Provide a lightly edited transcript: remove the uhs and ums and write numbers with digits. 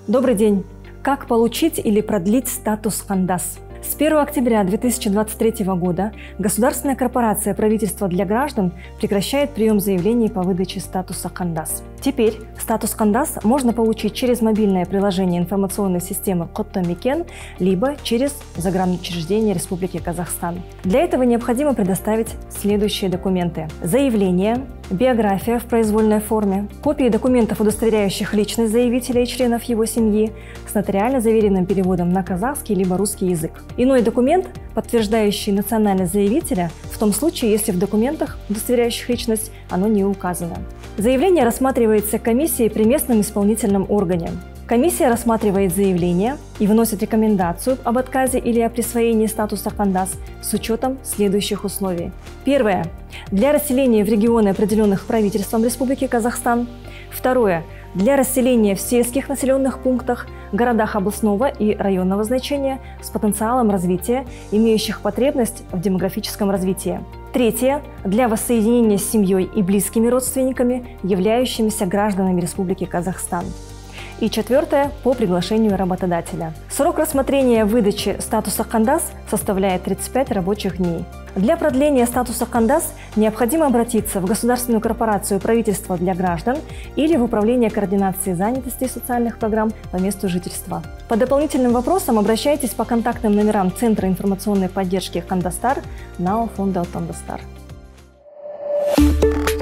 Добрый день! Как получить или продлить статус «Кандас»? С 1 октября 2023 года государственная корпорация «Правительство для граждан» прекращает прием заявлений по выдаче статуса «Кандас». Теперь статус «Кандас» можно получить через мобильное приложение информационной системы «Коттомикен» либо через загранучреждение Республики Казахстан. Для этого необходимо предоставить следующие документы: заявление, биография в произвольной форме, копии документов, удостоверяющих личность заявителя и членов его семьи, с нотариально заверенным переводом на казахский либо русский язык. Иной документ, подтверждающий национальность заявителя, в том случае, если в документах, удостоверяющих личность, оно не указано. Заявление рассматривается комиссией при местном исполнительном органе. Комиссия рассматривает заявление и выносит рекомендацию об отказе или о присвоении статуса «Кандас» с учетом следующих условий. Первое. Для расселения в регионы, определенных правительством Республики Казахстан. Второе. Для расселения в сельских населенных пунктах, городах областного и районного значения с потенциалом развития, имеющих потребность в демографическом развитии. Третье. Для воссоединения с семьей и близкими родственниками, являющимися гражданами Республики Казахстан. И четвертое – по приглашению работодателя. Срок рассмотрения выдачи статуса «Кандас» составляет 35 рабочих дней. Для продления статуса «Кандас» необходимо обратиться в Государственную корпорацию «Правительство для граждан» или в Управление координации занятости и социальных программ по месту жительства. По дополнительным вопросам обращайтесь по контактным номерам Центра информационной поддержки «Кандастар» НАО фонда «Кандастар».